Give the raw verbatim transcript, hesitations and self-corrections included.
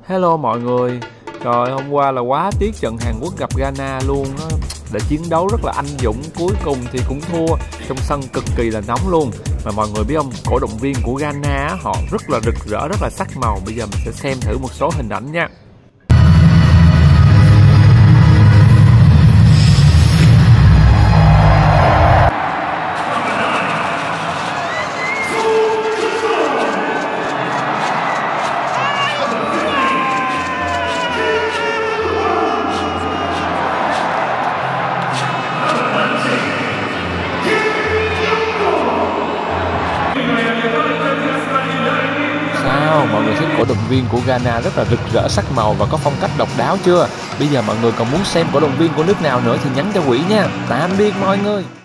Hello mọi người. Trời, hôm qua là quá tiếc trận Hàn Quốc gặp Ghana luôn á. Đã chiến đấu rất là anh dũng, cuối cùng thì cũng thua. Trong sân cực kỳ là nóng luôn. Mà mọi người biết không, cổ động viên của Ghana á, họ rất là rực rỡ, rất là sắc màu. Bây giờ mình sẽ xem thử một số hình ảnh nha. Sao mọi người thấy cổ động viên của Ghana rất là rực rỡ sắc màu và có phong cách độc đáo chưa? Bây giờ mọi người còn muốn xem cổ động viên của nước nào nữa thì nhắn cho Quỷ nha. Tạm biệt mọi người.